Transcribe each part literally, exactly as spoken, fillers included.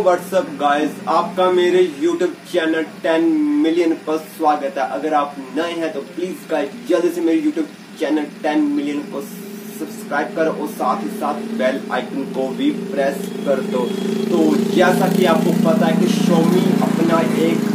WhatsApp guys, आपका मेरे YouTube channel ten million पर स्वागत है। अगर आप नए हैं तो प्लीज गाइस जल्दी से मेरे यूट्यूब चैनल टेन मिलियन को सब्सक्राइब करो और साथ ही साथ बेल आइकन को भी प्रेस कर दो। तो जैसा कि आपको पता है कि Xiaomi अपना एक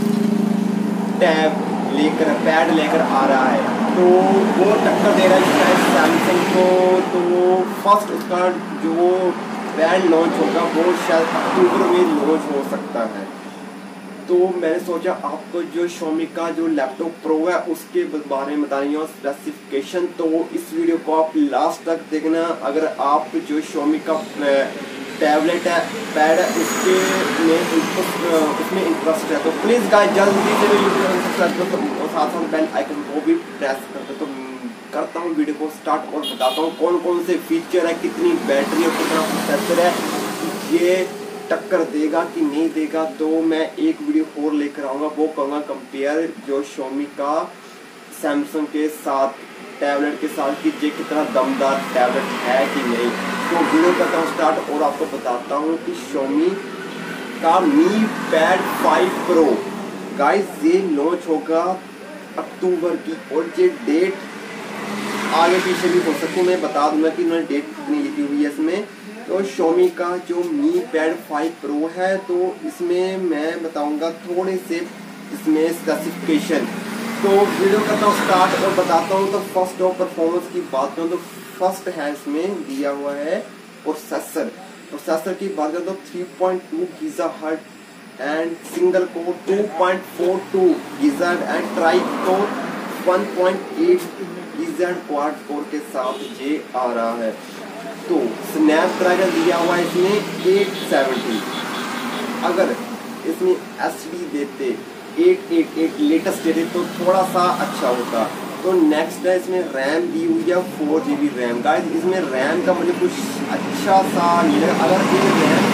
टैब लेकर पैड लेकर आ रहा है, तो वो टक्कर दे रहा है सैमसंग को। तो फर्स्ट उसका जो पैड लॉन्च होगा वो शायद अक्टूबर में लॉन्च हो सकता है। तो मैंने सोचा आपको जो Xiaomi का जो लैपटॉप प्रो है उसके बारे में बतानी है और स्पेसिफिकेशन, तो इस वीडियो को आप लास्ट तक देखना। अगर आप जो Xiaomi का टैबलेट है पैड है उसके में उसमें इंटरेस्ट है तो प्लीज़ गाइस जल्दी से यूट्यूब चैनल सब्सक्राइब करो और साथ साथ बेल आइकन को भी प्रेस कर दो। तो करता हूँ वीडियो को स्टार्ट और बताता हूँ कौन कौन से फीचर है, कितनी बैटरी और कितना प्रोसेसर है, ये टक्कर देगा कि नहीं देगा। तो मैं एक वीडियो और लेकर आऊँगा, वो कहूँगा कंपेयर जो Xiaomi का सैमसंग के साथ टैबलेट के साथ कि ये कितना दमदार टैबलेट है कि नहीं। तो वीडियो करता हूँ स्टार्ट और आपको बताता हूँ कि Xiaomi का Mi pad five pro guys ये लॉन्च होगा अक्टूबर की, और ये डेट आगे पीछे भी हो सकती है, मैं बता दूंगा कि उन्होंने डेट कितनी लिखी हुई है इसमें। तो Xiaomi का जो मी पैड फाइव प्रो है तो इसमें मैं बताऊंगा थोड़े से इसमें स्पेसिफिकेशन। तो वीडियो करता हूँ स्टार्ट और बताता हूँ। तो फर्स्ट ऑफ परफॉर्मेंस की बात करूँ तो फर्स्ट है इसमें दिया हुआ है प्रोसेसर। प्रोसेसर की बात करें तो three point two gigahertz and single core two point four two gigahertz and tri core one point eight gigahertz quad core के साथ ये आ रहा है। तो स्नैपड्रैगन दिया हुआ है इसमें एट सेवेंटी। अगर इसमें एसडी देते एट एट एट लेटेस्ट देते तो थोड़ा सा अच्छा होता। तो नेक्स्ट है इसमें रैम दी हुई है four G B RAM. Guys इसमें रैम का मुझे कुछ अच्छा सा नहीं लगा। अगर ये रैम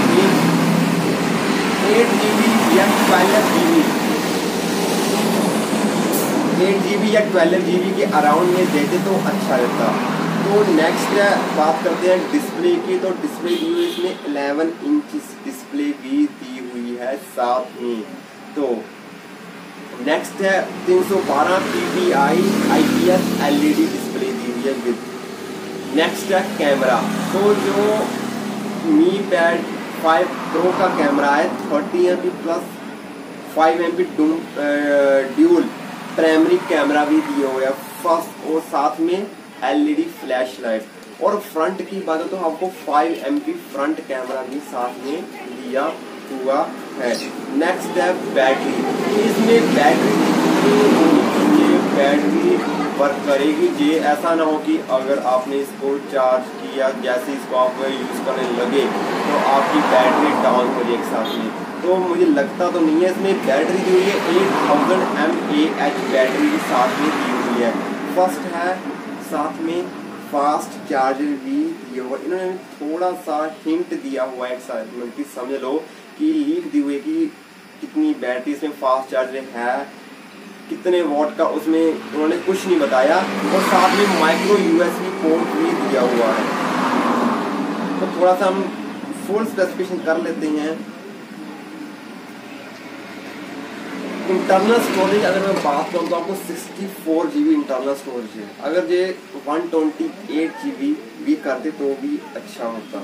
एट जी बी या twelve G B eight G B या ट्वेल्व जी बी के अराउंड में देते तो अच्छा रहता। तो नेक्स्ट है बात करते हैं डिस्प्ले की। तो डिस्प्ले दी हुई इसमें इलेवन इंच डिस्प्ले भी दी हुई है साथ में। तो नेक्स्ट है तीन सौ बारह P P I I P S L E D display दी हुई है विद। नेक्स्ट है कैमरा। तो जो मी पैड फाइव प्रो का कैमरा है thirty M P plus five M P dual primary camera भी दिया हुआ है फर्स्ट, और साथ में L E D flash light. और फ्रंट की बात है तो आपको five M P front camera भी साथ में दिया हुआ है। नेक्स्ट है बैटरी। इसमें बैटरी ये बैटरी वर्क करेगी, ये ऐसा ना हो कि अगर आपने इसको चार्ज किया जैसे इसको आप यूज़ करने लगे तो आपकी बैटरी डाउन हो जाए एक साथ में। तो मुझे लगता तो नहीं है। इसमें बैटरी दी हुई है eight thousand M A H battery भी साथ में दी हुई है। फर्स्ट है साथ में फास्ट चार्जर भी दिया हुआ। इन्होंने थोड़ा सा हिंट दिया हुआ है साथ में कि समझ लो कि लीक दी हुई है कि कितनी बैटरी इसमें फास्ट चार्जर है, कितने वॉट का, उसमें उन्होंने कुछ नहीं बताया। और साथ में माइक्रो यूएसबी पोर्ट भी दिया हुआ है। तो थोड़ा सा हम फुल स्पेसिफिकेशन कर लेते हैं। इंटरनल स्टोरेज अगर मैं बात करूँ तो आपको sixty four G B internal storage है। अगर ये one twenty eight G B भी करते तो भी अच्छा होता।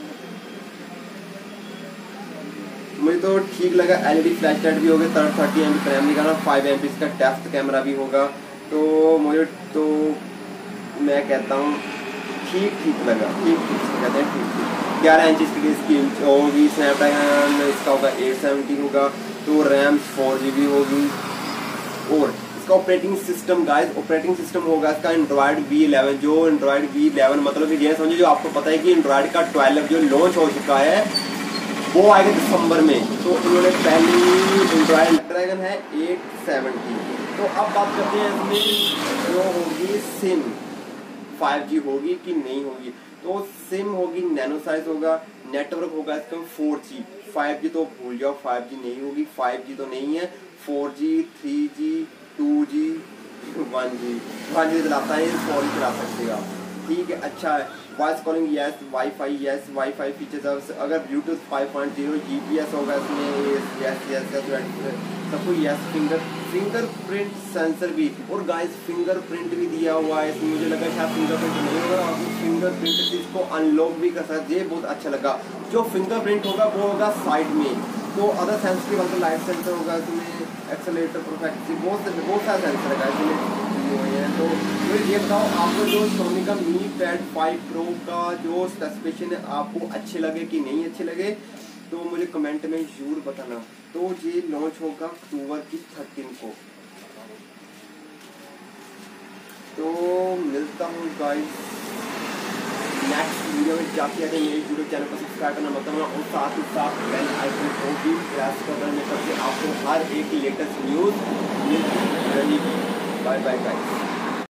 मुझे तो ठीक लगा। L E D flash light भी होगा, थर्टी एम पी प्राइमरी का ना फाइव एम पी इसका डेप्थ कैमरा भी होगा। तो मुझे तो मैं कहता हूँ ठीक ठीक लगा, ठीक ठीक कहते हैं ठीक ठीक। ग्यारह इंच की स्क्रीन होगी, स्नैपड्रैगन इसका होगा एट सेवेंटी होगा। तो रैम फोर जी बी होगी। और इसका operating system guys operating system होगा इसका एंड्रॉयड वी इलेवन। जो एंड्रॉयड वी इलेवन मतलब ये समझो जो आपको पता है कि एंड्रॉयड का ट्वेल्व जो लॉन्च हो चुका है वो आएगा दिसंबर में। तो उन्होंने पहली एंड्रॉयड ड्रैगन है एट सेवेंटी। तो अब बात करते हैं इसमें जो होगी सिम फाइव जी होगी कि नहीं होगी। तो सिम होगी नैनो साइज होगा, नेटवर्क होगा इसका फोर जी। फाइव जी तो भूल जाओ, फाइव जी नहीं होगी, फाइव जी तो नहीं है। Four G three G two G one G one G चलाता है, फोर जी चला सकते हो आप, ठीक है अच्छा है। Voice calling yes, WiFi yes, WiFi features, अगर Bluetooth five point zero GPS होगा इसमें, यस यस यस सब कुछ यस। फिंगर फिंगरप्रिंट सेंसर भी, और गाइस फिंगरप्रिंट भी दिया हुआ है इसमें। मुझे लगा शायद फिंगरप्रिंट नहीं होगा, आप फिंगरप्रिंट से इसको अनलॉक भी कर सकते, ये बहुत अच्छा लगा। जो फिंगरप्रिंट होगा वो होगा साइड में, तो अदर सेंसर की मतलब लाइट सेंसर होगा इसमें, एक्सेलेरेटर, परफेक्ट, बहुत बहुत सारा सेंसर है इसमें। तो फिर ये बताओ आपको जो सोनी का मी पैड फाइव प्रो का जो स्पेसिफिकेशन है आपको अच्छे लगे कि नहीं अच्छे लगे, तो मुझे कमेंट में जरूर बताना। तो ये लॉन्च होगा अक्टूबर की थर्टीन को। तो मिलता हूँ गाइस नेक्स्ट वीडियो में। जाके अगर मेरे यूट्यूब चैनल को सब्सक्राइब करना मत भूलना, और साथ ही साथ बेल आइकन को भी प्रेस करने करके आपको हर एक लेटेस्ट न्यूज़ मिलती रहेगी। Bye bye guys.